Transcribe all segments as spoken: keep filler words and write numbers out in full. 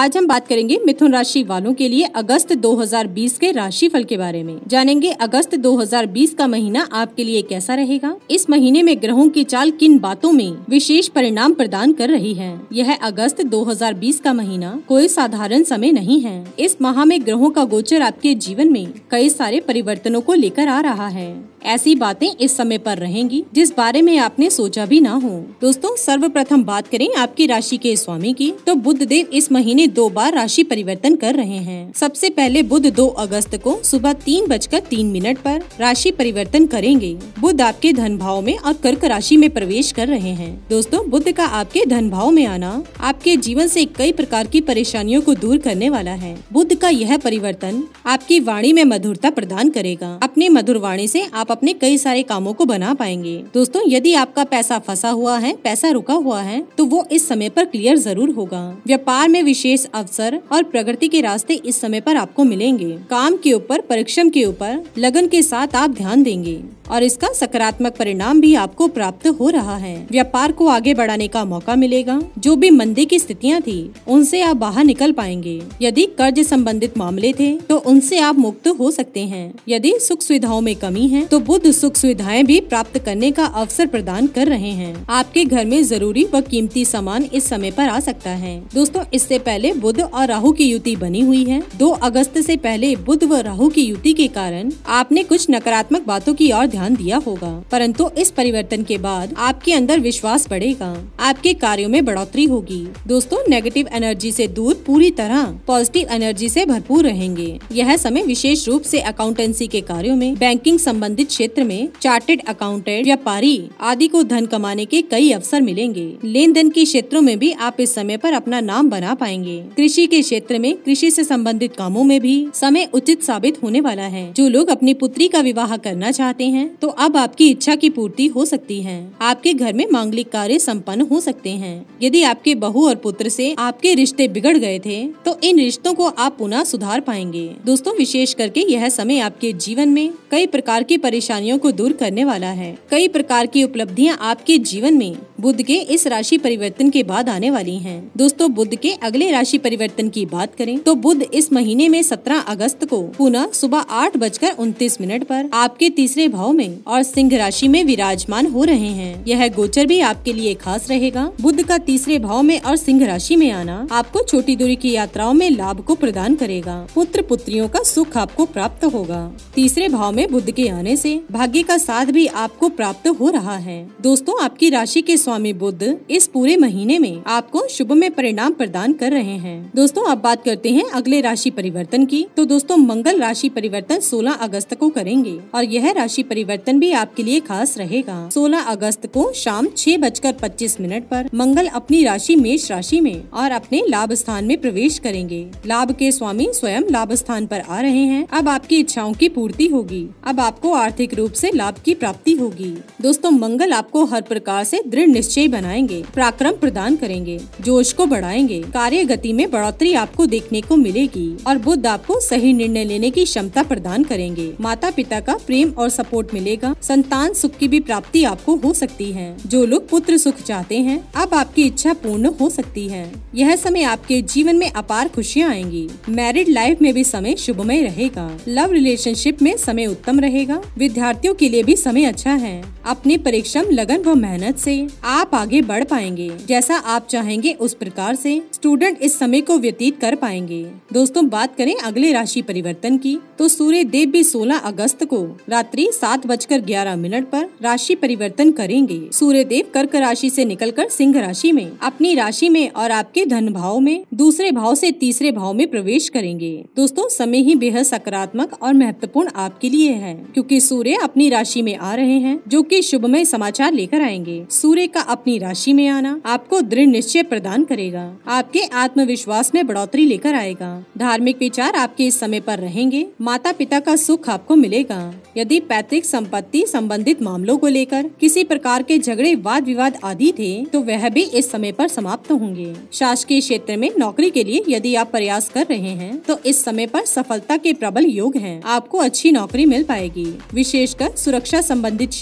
आज हम बात करेंगे मिथुन राशि वालों के लिए अगस्त दो हज़ार बीस के राशिफल के बारे में। जानेंगे अगस्त दो हज़ार बीस का महीना आपके लिए कैसा रहेगा। इस महीने में ग्रहों की चाल किन बातों में विशेष परिणाम प्रदान कर रही है। यह अगस्त दो हज़ार बीस का महीना कोई साधारण समय नहीं है। इस माह में ग्रहों का गोचर आपके जीवन में कई सारे परिवर्तनों को लेकर आ रहा है। ऐसी बातें इस समय पर रहेंगी जिस बारे में आपने सोचा भी ना हो। दोस्तों, सर्वप्रथम बात करें आपकी राशि के स्वामी की, तो बुध देव इस महीने दो बार राशि परिवर्तन कर रहे हैं। सबसे पहले बुध दो अगस्त को सुबह तीन बजकर तीन मिनट पर राशि परिवर्तन करेंगे। बुध आपके धन भाव में और कर्क राशि में प्रवेश कर रहे हैं। दोस्तों, बुध का आपके धन भाव में आना आपके जीवन से कई प्रकार की परेशानियों को दूर करने वाला है। बुध का यह परिवर्तन आपकी वाणी में मधुरता प्रदान करेगा। अपनी मधुर वाणी से आप अपने कई सारे कामों को बना पाएंगे। दोस्तों, यदि आपका पैसा फंसा हुआ है, पैसा रुका हुआ है, तो वो इस समय पर क्लियर जरूर होगा। व्यापार में विशेष अवसर और प्रगति के रास्ते इस समय पर आपको मिलेंगे। काम के ऊपर, परिश्रम के ऊपर लगन के साथ आप ध्यान देंगे और इसका सकारात्मक परिणाम भी आपको प्राप्त हो रहा है। व्यापार को आगे बढ़ाने का मौका मिलेगा। जो भी मंदी की स्थितियां थी, उनसे आप बाहर निकल पाएंगे। यदि कर्ज संबंधित मामले थे, तो उनसे आप मुक्त हो सकते हैं। यदि सुख सुविधाओं में कमी है, तो बुध सुख सुविधाएं भी प्राप्त करने का अवसर प्रदान कर रहे हैं। आपके घर में जरूरी व कीमती सामान इस समय पर आ सकता है। दोस्तों, इससे पहले बुध और राहु की युति बनी हुई है। दो अगस्त से पहले बुध व राहु की युति के कारण आपने कुछ नकारात्मक बातों की ओर ध्यान दिया होगा, परंतु इस परिवर्तन के बाद आपके अंदर विश्वास बढ़ेगा। आपके कार्यों में बढ़ोतरी होगी। दोस्तों, नेगेटिव एनर्जी से दूर पूरी तरह पॉजिटिव एनर्जी से भरपूर रहेंगे। यह समय विशेष रूप से अकाउंटेंसी के कार्यों में, बैंकिंग संबंधित क्षेत्र में, चार्टेड अकाउंटेंट, व्यापारी आदि को धन कमाने के कई अवसर मिलेंगे। लेन देन के क्षेत्रों में भी आप इस समय पर अपना नाम बना पाएंगे। कृषि के क्षेत्र में, कृषि से संबंधित कामों में भी समय उचित साबित होने वाला है। जो लोग अपनी पुत्री का विवाह करना चाहते हैं, तो अब आपकी इच्छा की पूर्ति हो सकती है। आपके घर में मांगलिक कार्य संपन्न हो सकते हैं। यदि आपके बहू और पुत्र से आपके रिश्ते बिगड़ गए थे, तो इन रिश्तों को आप पुनः सुधार पाएंगे। दोस्तों, विशेष करके यह समय आपके जीवन में कई प्रकार की परेशानियों को दूर करने वाला है। कई प्रकार की उपलब्धियां आपके जीवन में बुध के इस राशि परिवर्तन के बाद आने वाली हैं। दोस्तों, बुध के अगले राशि परिवर्तन की बात करें, तो बुध इस महीने में सत्रह अगस्त को पुनः सुबह आठ बजकर उनतीस मिनट पर आपके तीसरे भाव में और सिंह राशि में विराजमान हो रहे हैं। यह गोचर भी आपके लिए खास रहेगा। बुध का तीसरे भाव में और सिंह राशि में आना आपको छोटी दूरी की यात्राओं में लाभ को प्रदान करेगा। पुत्र पुत्रियों का सुख आपको प्राप्त होगा। तीसरे भाव में बुध के आने से भाग्य का साथ भी आपको प्राप्त हो रहा है। दोस्तों, आपकी राशि के स्वामी बुध इस पूरे महीने में आपको शुभ में परिणाम प्रदान कर रहे हैं। दोस्तों, अब बात करते हैं अगले राशि परिवर्तन की। तो दोस्तों, मंगल राशि परिवर्तन सोलह अगस्त को करेंगे और यह राशि परिवर्तन भी आपके लिए खास रहेगा। सोलह अगस्त को शाम छह बजकर पच्चीस मिनट पर मंगल अपनी राशि मेष राशि में और अपने लाभ स्थान में प्रवेश करेंगे। लाभ के स्वामी स्वयं लाभ स्थान पर आ रहे हैं। अब आपकी इच्छाओं की पूर्ति होगी। अब आपको आर्थिक रूप से लाभ की प्राप्ति होगी। दोस्तों, मंगल आपको हर प्रकार से दृढ़ निश्चय बनाएंगे, पराक्रम प्रदान करेंगे, जोश को बढ़ाएंगे। कार्य गति में बढ़ोतरी आपको देखने को मिलेगी और बुध आपको सही निर्णय लेने की क्षमता प्रदान करेंगे। माता पिता का प्रेम और सपोर्ट मिलेगा। संतान सुख की भी प्राप्ति आपको हो सकती है। जो लोग पुत्र सुख चाहते हैं, अब आपकी इच्छा पूर्ण हो सकती है। यह समय आपके जीवन में अपार खुशियाँ आएंगी। मैरिड लाइफ में भी समय शुभमय रहेगा। लव रिलेशनशिप में समय उत्तम रहेगा। विद्यार्थियों के लिए भी समय अच्छा है। अपने परिश्रम, लगन व मेहनत से आप आगे बढ़ पाएंगे। जैसा आप चाहेंगे उस प्रकार से स्टूडेंट इस समय को व्यतीत कर पाएंगे। दोस्तों, बात करें अगले राशि परिवर्तन की, तो सूर्य देव भी सोलह अगस्त को रात्रि सात बजकर ग्यारह मिनट पर राशि परिवर्तन करेंगे। सूर्य देव कर्क राशि से निकलकर सिंह राशि में, अपनी राशि में और आपके धन भाव में दूसरे भाव से तीसरे भाव में प्रवेश करेंगे। दोस्तों, समय ही बेहद सकारात्मक और महत्वपूर्ण आपके लिए है, क्योंकि सूर्य अपनी राशि में आ रहे हैं, जो कि शुभमय समाचार लेकर आएंगे। सूर्य का अपनी राशि में आना आपको दृढ़ निश्चय प्रदान करेगा। आपके आत्मविश्वास में बढ़ोतरी लेकर आएगा। धार्मिक विचार आपके इस समय पर रहेंगे। माता पिता का सुख आपको मिलेगा। यदि पैतृक संपत्ति संबंधित मामलों को लेकर किसी प्रकार के झगड़े, वाद विवाद आदि थे, तो वह भी इस समय पर समाप्त होंगे। शासकीय क्षेत्र में नौकरी के लिए यदि आप प्रयास कर रहे हैं, तो इस समय पर सफलता के प्रबल योग हैं। आपको अच्छी नौकरी मिल पाएगी। विशेषकर सुरक्षा संबंधित क्षेत्रों में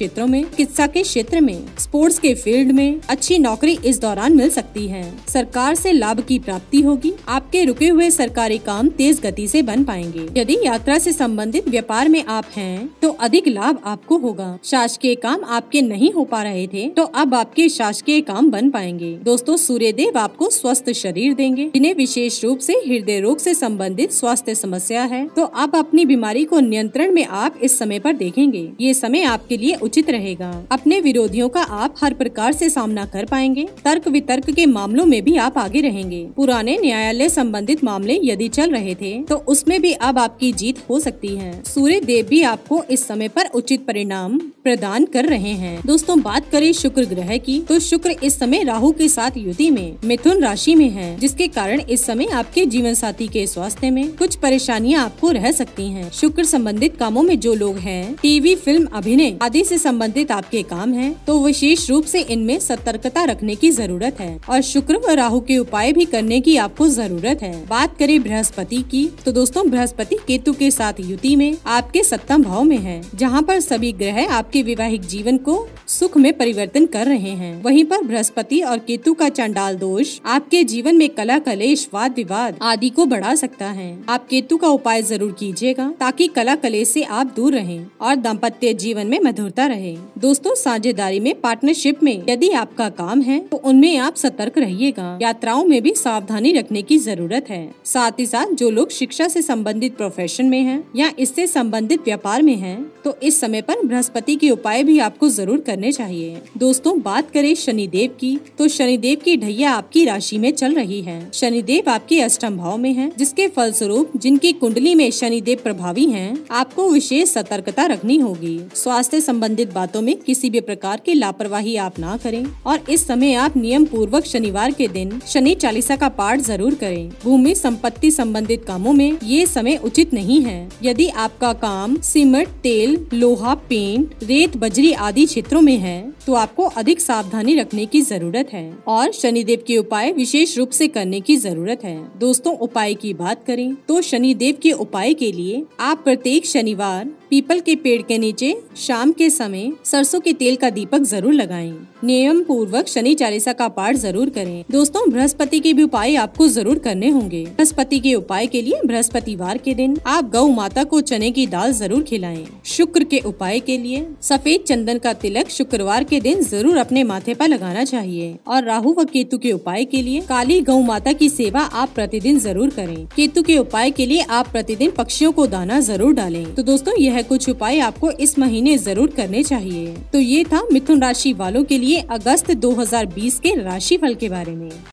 में, चिकित्सा के क्षेत्र में, स्पोर्ट्स के फील्ड में अच्छी नौकरी इस दौरान मिल सकती है। सरकार से लाभ की प्राप्ति होगी। आपके रुके हुए सरकारी काम तेज गति से बन पाएंगे। यदि यात्रा से संबंधित व्यापार में आप हैं तो अधिक लाभ आपको होगा। शासकीय काम आपके नहीं हो पा रहे थे तो अब आपके शासकीय काम बन पाएंगे। दोस्तों, सूर्य देव आपको स्वस्थ शरीर देंगे। जिन्हें विशेष रूप से हृदय रोग से संबंधित स्वास्थ्य समस्या है तो अब अपनी बीमारी को नियंत्रण में आप इस समय पर देखेंगे। ये समय आपके लिए उचित रहेगा। अपने विरोधियों का आप हर प्रकार से सामना कर पाएंगे। तर्क वितर्क के मामलों में भी आप आगे रहेंगे। पुराने न्यायालय संबंधित मामले यदि चल रहे थे तो उसमें भी अब आपकी जीत हो सकती है। सूर्य देव भी आपको इस समय पर उचित परिणाम प्रदान कर रहे हैं। दोस्तों, बात करें शुक्र ग्रह की तो शुक्र इस समय राहु के साथ युति में मिथुन राशि में है, जिसके कारण इस समय आपके जीवन साथी के स्वास्थ्य में कुछ परेशानियां आपको रह सकती हैं। शुक्र संबंधित कामों में जो लोग हैं, टीवी, फिल्म, अभिनय आदि से संबंधित आपके काम हैं, तो विशेष रूप से इनमें सतर्कता रखने की जरूरत है और शुक्र व राहु के उपाय भी करने की आपको जरूरत है। बात करें बृहस्पति की तो दोस्तों, बृहस्पति केतु के साथ युति में आपके सप्तम भाव में है, जहाँ पर सभी ग्रह आपके वैवाहिक जीवन को सुख में परिवर्तन कर रहे हैं। वहीं पर बृहस्पति और केतु का चंडाल दोष आपके जीवन में कला कलेश, वाद विवाद आदि को बढ़ा सकता है। आप केतु का उपाय जरूर कीजिएगा ताकि कला कलेश से आप दूर रहें और दाम्पत्य जीवन में मधुरता रहे। दोस्तों, साझेदारी में, पार्टनरशिप में यदि आपका काम है तो उनमें आप सतर्क रहिएगा। यात्राओं में भी सावधानी रखने की जरूरत है। साथ ही साथ जो लोग शिक्षा से संबंधित प्रोफेशन में हैं या इससे संबंधित व्यापार में हैं, तो इस समय पर बृहस्पति के उपाय भी आपको जरूर करने चाहिए। दोस्तों, बात करें शनिदेव की तो शनिदेव की ढैया आपकी राशि में चल रही है। शनिदेव आपके अष्टम भाव में है, जिसके फलस्वरूप जिनकी कुंडली में शनिदेव प्रभावी हैं, आपको विशेष सतर्कता रखनी होगी। स्वास्थ्य संबंधित बातों में किसी भी प्रकार की लापरवाही आप ना करें और इस समय आप नियम पूर्वक शनिवार के दिन शनि चालीसा का पाठ जरूर करें। भूमि संपत्ति संबंधित कामों में ये समय उचित नहीं है। यदि आपका काम सीमेंट, तेल, लोहा, पेंट, रेत, बजरी आदि क्षेत्रों में है तो आपको अधिक सावधानी रखने की जरूरत है और शनिदेव के उपाय विशेष रूप से करने की जरूरत है। दोस्तों, उपाय की बात करें तो शनिदेव के उपाय के लिए आप प्रत्येक शनिवार पीपल के पेड़ के नीचे शाम के समय सरसों के तेल का दीपक जरूर लगाएं। नियम पूर्वक शनि चालीसा का पाठ जरूर करें। दोस्तों, बृहस्पति के भी उपाय आपको जरूर करने होंगे। बृहस्पति के उपाय के लिए बृहस्पतिवार के दिन आप गौ माता को चने की दाल जरूर खिलाएं। शुक्र के उपाय के लिए सफेद चंदन का तिलक शुक्रवार के दिन जरूर अपने माथे पर लगाना चाहिए और राहु व केतु के उपाय के लिए काली गौ माता की सेवा आप प्रतिदिन जरूर करें। केतु के उपाय के लिए आप प्रतिदिन पक्षियों को दाना जरूर डालें। तो दोस्तों, यह कुछ उपाय आपको इस महीने जरूर करने चाहिए। तो ये था मिथुन राशि वालों के लिए अगस्त दो हज़ार बीस के राशिफल के बारे में।